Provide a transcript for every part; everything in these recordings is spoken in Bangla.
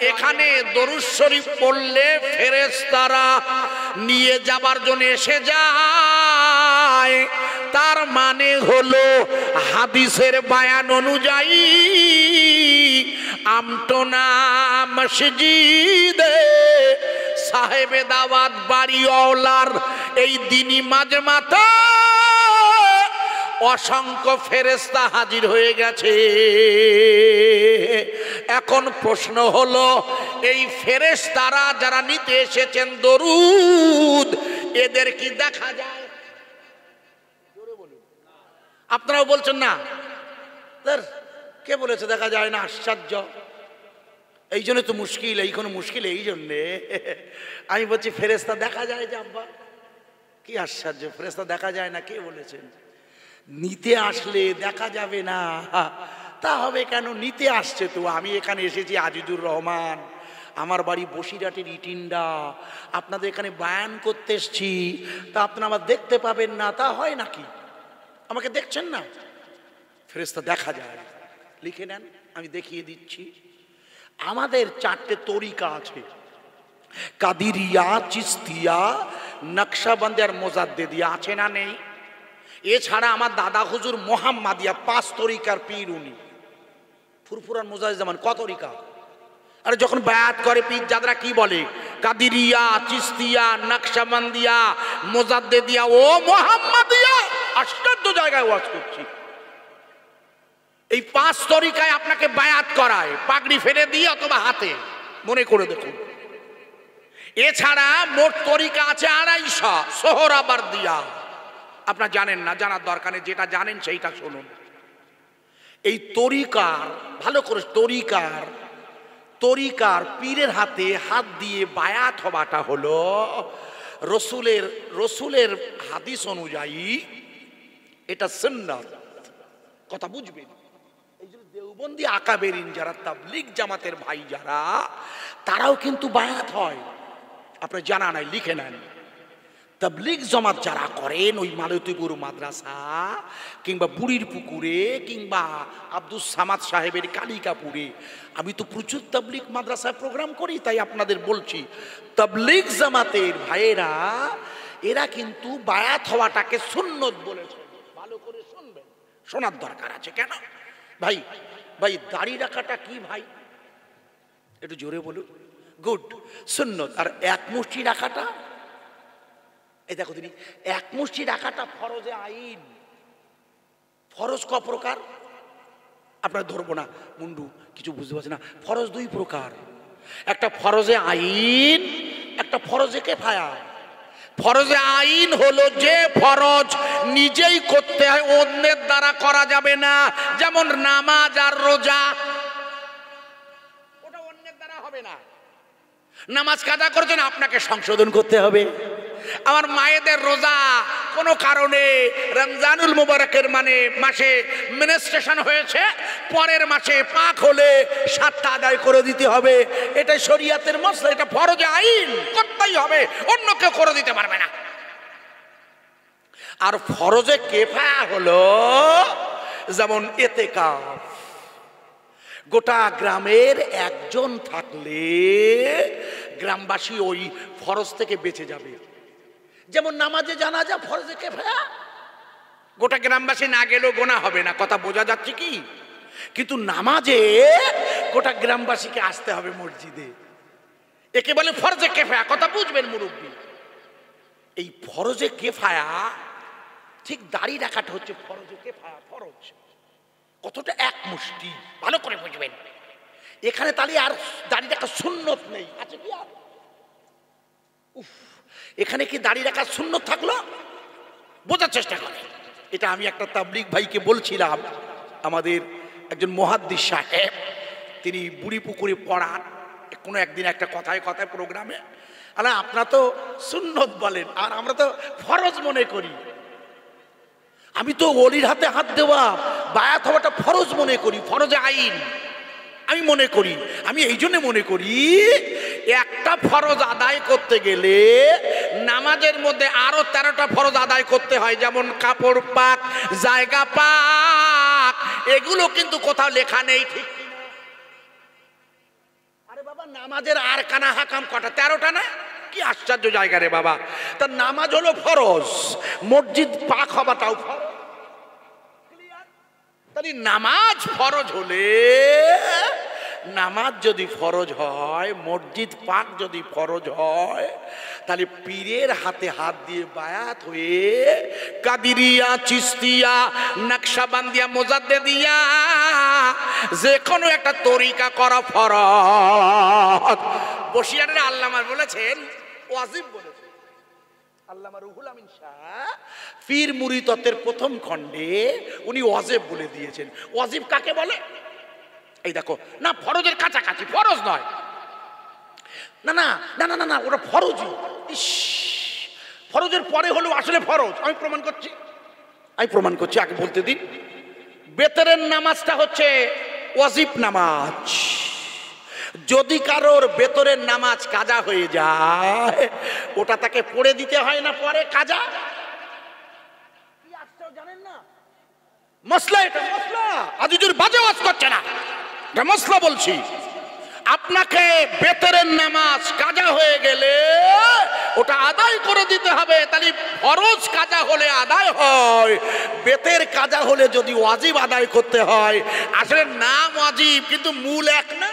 এখানে দরুদ শরীফ পড়লে ফেরেশতারা নিয়ে যাবার জন্য এসে যায়। তার মানে হলো হাদিসের বয়ান অনুযায়ী আমটোনা মসজিদে সাহেবে দাওয়াত বাড়িওয়ালার এই দিনী মাজমাতে অসংখ্য ফেরেশতা হাজির হয়ে গেছে। এখন প্রশ্ন হলো, এই ফেরেশতারা যারা নিতে এসেছেন দরুদ, এদের কি দেখা যায়? আপনারাও বলছেন না। কে বলেছে দেখা যায় না? আশ্চর্য। এই জন্য তো মুশকিল, এইখানে মুশকিল এই জন্যে আমি বলছি ফেরেশতা দেখা যায় যে আব্বা, কি আশ্চর্য, ফেরেশতা দেখা যায় না কে বলেছেন? নিতে আসলে দেখা যাবে না তা হবে কেন? নিতে আসছে তো। আমি এখানে এসেছি আজিজুর রহমান, আমার বাড়ি বসিরহাটের ইটিন্ডা, আপনাদের এখানে বায়ান করতে এসছি, তা আপনারা আমার দেখতে পাবেন না তা হয় নাকি? আমাকে দেখছেন না? ফেরেশতা দেখা যায়। লিখে নেন, আমি দেখিয়ে দিচ্ছি। আমাদের 4টে তরিকা আছে, কাদিরিয়া, চিস্তিয়া, নকশবন্দি আর মোজাদ্দেদিয়া, আছে না নেই? এছাড়া আমার দাদা হুজুর মোহাম্মদিয়া 5 তরিকার পীর। উনি ফুরফুরান মুজাহিদুজ্জামান ক তরিকা? আরে যখন বায়াত করে পীর জাদরা কি বলে? কাদিরিয়া, চিস্তিয়া, নকশবন্দিয়া, মোজাদ্দেদিয়া ও মোহাম্মদিয়া। আশ্চর্য জায়গায় ওয়াজ করছি। এই 5 তরিকায় আপনাকে বায়াত করায়, পাগড়ি ফেলে দিয়ে অথবা হাতে, মনে করে দেখুন। এছাড়া মোট তরিকা আছে 250 সোহরাবার্দিয়া। আপনারা জানেন না, জানার দরকার নেই, যেটা জানেন সেইটা শুনুন। এই তরিকার ভালো করে তরিকার পীরের হাতে হাত দিয়ে বায়াত হওয়াটা হলো রসুলের হাদিস অনুযায়ী এটা সুন্নাত। কথা বুঝবেন? এই যে দেওবন্দি আকাবেরিন যারা, তাবলীগ জামাতের ভাই যারা, তারাও কিন্তু বায়াত হয়। আপনার জানা নাই, লিখে নেন। তাবলীগ জামাত যারা করেন ওই মালতীপুর মাদ্রাসা কিংবা বুড়ির পুকুরে কিংবা আব্দুস সামাদ সাহেবের কালিকাপুরে, আমি তো প্রচুর তাবলীগ মাদ্রাসায় প্রোগ্রাম করি, তাই আপনাদের বলছি, তাবলীগ জামাতের ভাইয়েরা এরা কিন্তু বায়াত হওয়াটাকে সুন্নত বলেছে। ভালো করে শুনবেন, শোনার দরকার আছে। কেন ভাই? ভাই দাড়ি রাখাটা কি ভাই? একটু জোরে বলুন। গুড, সুন্নত। আর এক মুষ্টি রাখাটা, এই দেখো তিনি, এক মুষ্টি রাখাটা ফরজে আইন। ফরজ ক প্রকার? আপনার ধরবো না, মুন্ডু কিছু বুঝতে পারছে না। ফরজ 2 প্রকার, একটা ফরজে আইন, একটা ফরজে কিফায়া। ফরজে আইন হলো যে ফরজ নিজেই করতে হয়, অন্যের দ্বারা করা যাবে না। যেমন নামাজ আর রোজা, ওটা অন্যের দ্বারা হবে না। নামাজ কাজা করছেন, আপনাকে সংশোধন করতে হবে। আমার মায়েদের রোজা কোনো কারণে রমজানুল মুবারকের মাসে মেনস্ট্রেশন হয়েছে, পরের মাসে পাক হলে 7টা আদায় করে দিতে হবে। এটা শরীয়তের মসলা, এটা ফরজে আইন, করতেই হবে, অন্য কেউ করে দিতে পারবে না। আর ফরজে কিফায়া হলো যেমন ইতিকাফ। গোটা গ্রামের একজন থাকলে গ্রামবাসী ওই ফরজ থেকে বেঁচে যাবে। যেমন নামাজে জানাজা ফরজে কিফায়া, গোটা গ্রামবাসী না গেলেও গোনা হবে না। কথা বোঝা যাচ্ছে কি? কিন্তু নামাজে গোটা গ্রামবাসীকে আসতে হবে মসজিদে, একে বলে ফরজে কিফায়া। কথা বুঝবেন মুরব্বী? এই ফরজে কিফায়া, ঠিক দাড়ি রাখাটা হচ্ছে ফরজে কিফায়া। ফরজ কতটা? এক মুষ্টি। ভালো করে বুঝবেন। এখানে তাহলে আর দাড়ি রাখা সুন্নত নেই, আছে কি? আর এখানে কি দাড়ি রাখার সুন্নত থাকলো? বোঝার চেষ্টা করে। এটা আমি একটা তাবলীগ ভাইকে বলছিলাম, আমাদের একজন মুহাদ্দিস সাহেব, তিনি বুড়ি পুকুরে পড়ান। কোনো একদিন একটা কথায় প্রোগ্রামে, আরে আপনারা তো সুন্নত বলেন আর আমরা তো ফরজ মনে করি। আমি তো ওলির হাতে হাত দেওয়া, বায়াত হওয়াটা ফরজ মনে করি, ফরজে আইন আমি মনে করি। আমি এই জন্য মনে করি, একটা ফরজ আদায় করতে গেলে নামাজের মধ্যে আরো 13টা ফরজ আদায় করতে হয়। যেমন কাপড় পাক, জায়গা পাক, এগুলো কিন্তু কোথাও লেখা নেই, ঠিক কিনা? আরে বাবা বাবা নামাজের আরকানা হাকাম কটা? 13টা না? কি আশ্চর্য জায়গা রে বাবা। তা নামাজ হলো ফরজ, মসজিদ পাক হবাটাও ফরজ। তাহলে নামাজ ফরজ হলে, নামাজ যদি ফরজ হয়, মসজিদ পাক যদি ফরজ হয়, তাহলে পীরের হাতে হাত দিয়ে বায়াত হয়ে কাদিরিয়া, চিস্তিয়া, নকশাবন্দিয়া, মুজাদ্দেদিয়া যে কোনো একটা তরিকা করা ফরজ। বসিরহাটের আল্লামা বলেছেন, ওয়াজিব বলেছেন। আল্লামা রুহুল আমিন শাহ পীর মুরিদ তত্ত্বের প্রথম খণ্ডে উনি ওয়াজিব বলে দিয়েছেন। ওয়াজিব কাকে বলে? এই দেখো না, ফরজের কাছাকাছি, ফরজ নয়। না না না না না না, ওটা ফরজই। ইস, ফরজের পরে হলো আসলে ফরজ। আমি প্রমাণ করছি, আগে বলতে দিন। বেতরের নামাজটা হচ্ছে ওয়াজিব নামাজ। যদি কারোর বেতরের নামাজ কাজা হয়ে যায়, ওটা তাকে পড়ে দিতে হয় না পরে কাজা? জানেন না মসলা? এটা মসলা। আজিজুর বাজে ওয়াজ করছে না, এটা মসলা বলছি। আপনাকে বেতরের নামাজ কাজা হয়ে গেলে ওটা আদায় করে দিতে হবে। তাহলে ফরজ কাজা হলে আদায় হয়, বেতের কাজা হলে যদি ওয়াজিব আদায় করতে হয়, আসলে নাম ওয়াজিব কিন্তু মূল এক না।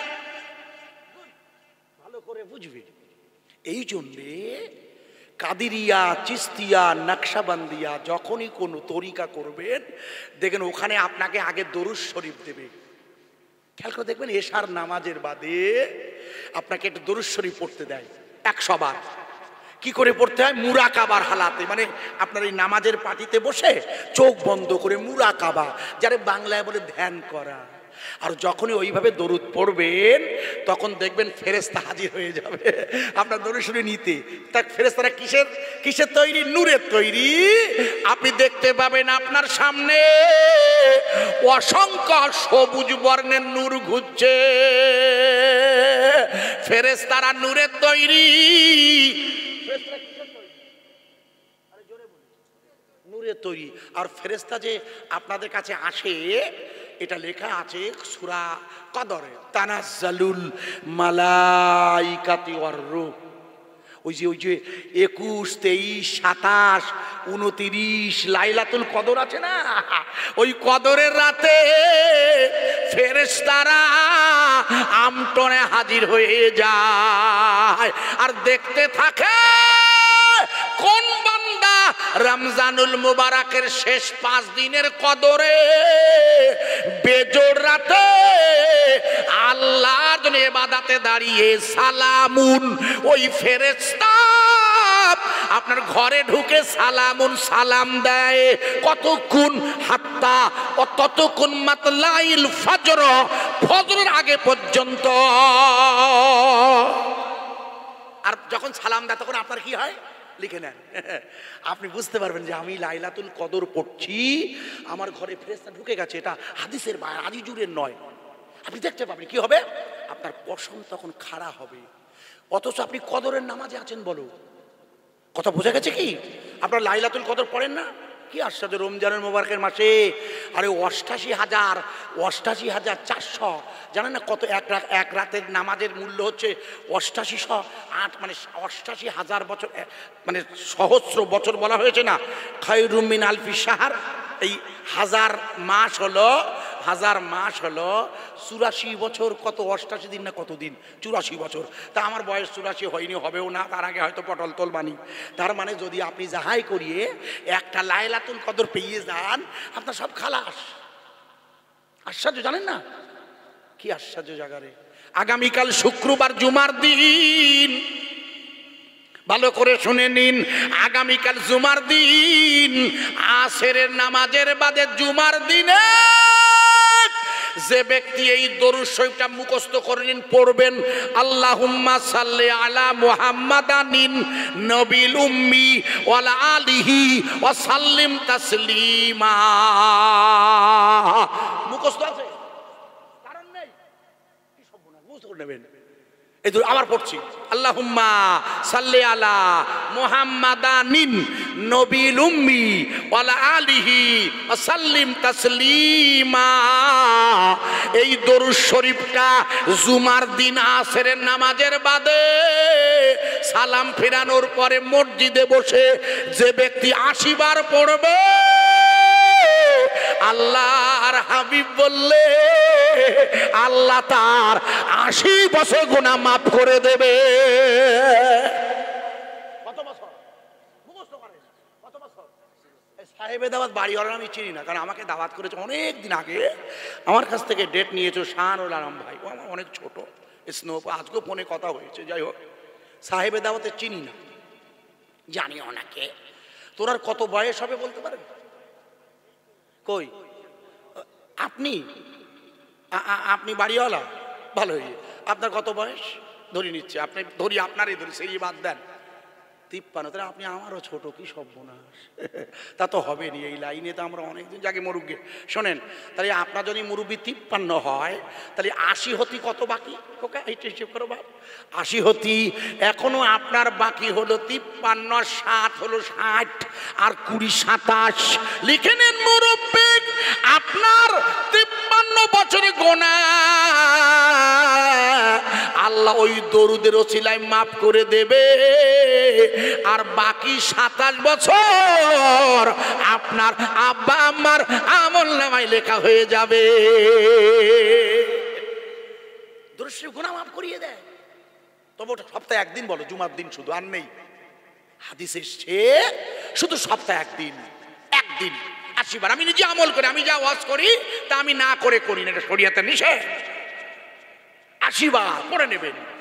ভালো করে বুঝবে। এই জন্যে কাদিরিয়া, চিস্তিয়া, নকশাবন্দিয়া যখনই কোনো তরিকা করবেন, দেখেন ওখানে আপনাকে আগে দরুদ শরীফ দেবে। খেয়াল করে দেখবেন, এশার নামাজের বাদে আপনাকে একটু দরুদ শরীফ পড়তে দেয় 100 বার। কি করে পড়তে হয়? মুরাকাবার হালাতে, মানে আপনার এই নামাজের পাটিতে বসে চোখ বন্ধ করে মুরাকাবা, যারা বাংলায় বলে ধ্যান করা। আর যখনই ওইভাবে দরুদ পড়বেন, তখন দেখবেন ফেরেশতা হাজির হয়ে যাবে আপনার দরুদ শরীফ নিতে। তা ফেরেশতারা কিসের তৈরি? নূরের তৈরি। আপনি দেখতে পাবেন আপনার সামনে অসংখ্য সবুজ বর্ণের নূর ঘুরছে। ফেরেশতারা নূরের তৈরি। নূরের তৈরি। আর ফেরেশতা যে আপনাদের কাছে আসে, এটা লেখা আছে সূরা কদরে, তানাজ্জালুল মালাইকাতু ওয়ার রূহ। ওই যে 21, 23, 27, 29 লাইলাতুল কদর আছে না, ওই কদরের রাতে ফেরেশতারা আমটনে হাজির হয়ে যায় আর দেখতে থাকে কোন বান্দা রমজানুল মুবারকের শেষ 5 দিনের কদরে বেজোড় রাতে আল্লাহর জন্য ইবাদতে দাঁড়িয়ে সালামুন, ওই ফেরেশতা আপনার ঘরে ঢুকে সালামুন সালাম দেয়। কতক্ষণ? হাত্তা ততক্ষণ মাতলাইল ফজর, ফজরের আগে পর্যন্ত। আর যখন সালাম দেয় তখন আপনার কি হয় লিখে নেন। আপনি বুঝতে পারবেন যে আমি লাইলাতুল কদর পড়ছি, আমার ঘরে ফেরেশতা ঢুকে গেছে। এটা হাদিসের বাইরে, আজিজুরের নয়। আপনি দেখতে পাবেন কি হবে, আপনার পশম তখন খাড়া হবে। অথচ আপনি কদরের নামাজে আছেন। বলো, কথা বোঝা গেছে কি? আপনার লাইলাতুল কদর পড়েন না? কি আশ্চর্য, রমজানের মোবারকের মাসে আরে 88,400 জানেন না কত? এক রাতের নামাজের মূল্য হচ্ছে 8808, মানে 88,000 বছর, মানে সহস্র বছর বলা হয়েছে না, খায়রুম মিন আলফি শাহর। এই 1000 মাস হলো 84 বছর। কত 88 দিন না কত দিন? 84 বছর। তা আমার বয়স 84 হয়নি, হবেও না, তার আগে হয়তো পটল তোল বানি। তার মানে যদি আপনি যাহাই করিয়ে একটা লাইলাতুল কদর পেয়ে যান, আপনার সব খালাস। আশ্চর্য, জানেন না কি আশ্চর্য জায়গারে। আগামীকাল শুক্রবার, জুমার দিন, ভালো করে শুনে নিন, আগামীকাল জুমার দিন, আসরের নামাজের বাদে জুমার দিনে যে ব্যক্তি এই দরুদ শরীফটা মুখস্থ করে নিন, পড়বেন, আল্লাহুম্মা সাল্লি আলা মুহাম্মাদানিন নবিল উম্মি ওয়ালা আলিহি ওয়া সাল্লিম তাসলিমা। মুখস্থ আছে? কারণ নেই, কি সব না মুখস্থ করে নেবেন। এই তো আবার পড়ছি, আল্লাহুম্মা সাল্লি আলা মুহাম্মাদানিন নবিল উম্মি ওয়ালা আলিহি ওয়া সাল্লিম তাসলিমা। এই দরুদ শরীফটা জুমার দিন আসরের নামাজের বাদে সালাম ফেরানোর পরে মসজিদে বসে যে ব্যক্তি 80 বার পড়বে, আল্লাহর হাবিব বললে আল্লাহ তার 80 বছর গুনাহ মাফ করে দেবে। কত বছর? মুখস্থ করেন কত বছর? সাহেবে দাওয়াত বাড়িওয়ালা আমি চিনি না, কারণ আমাকে দাওয়াত করেছে অনেক দিন আগে, আমার কাছ থেকে ডেট নিয়েছে শাহরুল আলম ভাই, ও আমার অনেক ছোট স্নো, আজকেও ফোনে কথা হয়েছে। যাই হোক, সাহেবে দাওয়াতে চিনি না, জানি ওনাকে। তোর কত বয়স হবে বলতে পারেন? কই আপনি আপনি বাড়িওয়ালা, ভালো হয়ে আপনার কত বয়স ধরে নিচ্ছে, আপনি ধরি আপনারই ধরি, সেই বাদ দেন 53, তাহলে আপনি আমারও ছোট, কি সর্বনাশ। তা তো হবে নি, এই লাইনে তো আমরা অনেকদিন যাকে মুরব্বী। শোনেন, তাহলে আপনার যদি মুরব্বী 53 হয়, তাহলে 80 হতি কত বাকি? ওকে এইটা হিসেব করো বাপ, 80 হতি এখনো আপনার বাকি হলো 53, 7 হলো 60, আর 20 27। লিখে নেন মুরব্বী, আপনার 53 বছরে গোনা আল্লাহ ওই দরুদের ওসিলায় মাফ করে দেবে, আর বাকি 27 বছর আপনার আব্বা আম্মার আমলনামায় লেখা হয়ে যাবে। দরুদ শরীফ গুনাহ মাফ করিয়ে দেয়। তবে ওটা সপ্তাহে একদিন বলো, জুমার দিন শুধু, আর নেই। হাদিস এসছে শুধু সপ্তাহে একদিন 80 বার। আমি নিজে আমল করি, আমি যা ওয়াজ করি তা আমি না করে করি না, এটা শরীয়তে নিষেধ। 80 বার পড়ে নেবেন।